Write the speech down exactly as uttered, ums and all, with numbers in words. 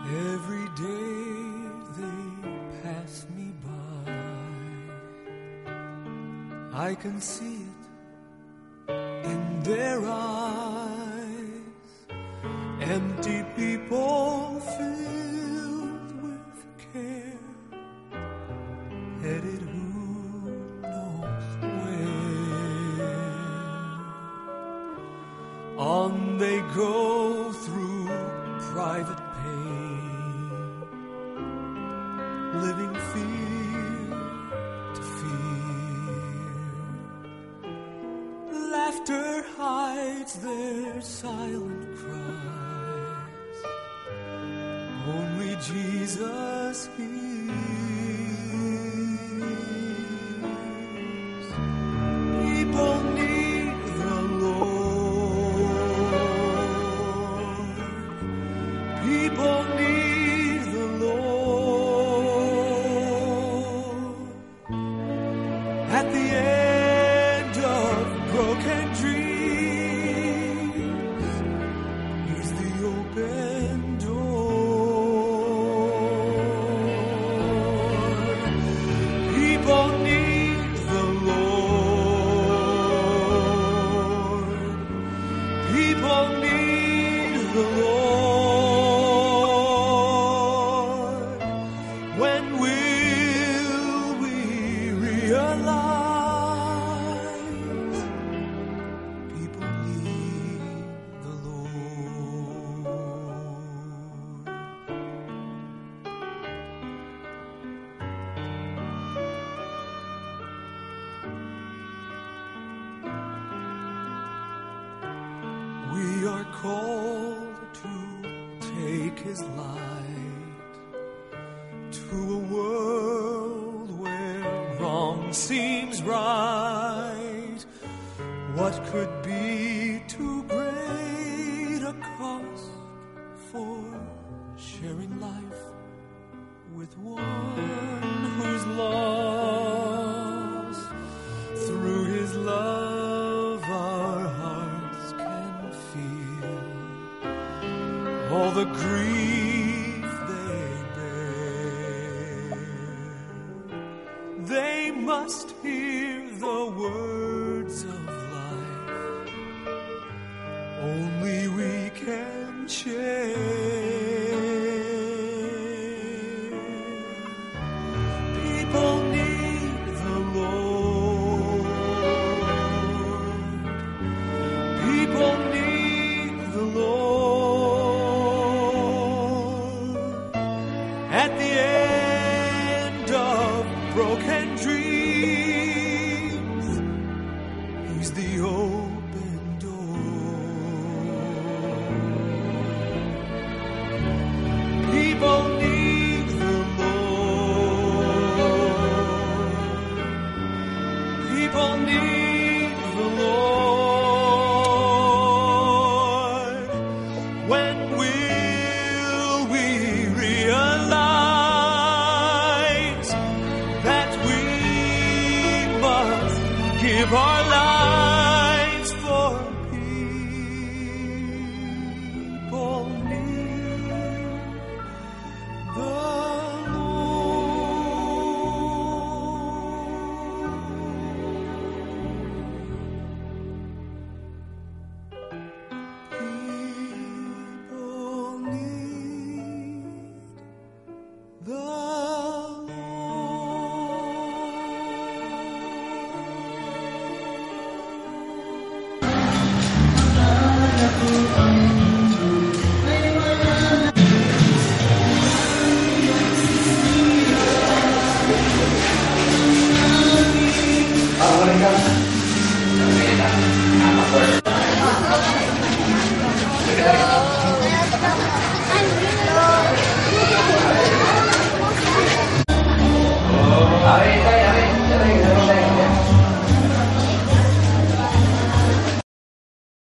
Every day they pass me by, I can see it in their eyes. Empty people filled with care, headed who knows where. On they go through private pain, living fear to fear. Laughter hides their silent cries. Only Jesus hears. People need the Lord. People need the Lord. At the end of broken dreams, He's the open door. People need the Lord. People need the Lord. When will we realize people need the Lord? We are called to take His light to a world where wrong seems right. What could be too great a cost for sharing life with one who's lost? Through His love our hearts can feel all the grief they bear. They must hear the words of life. Only we can share.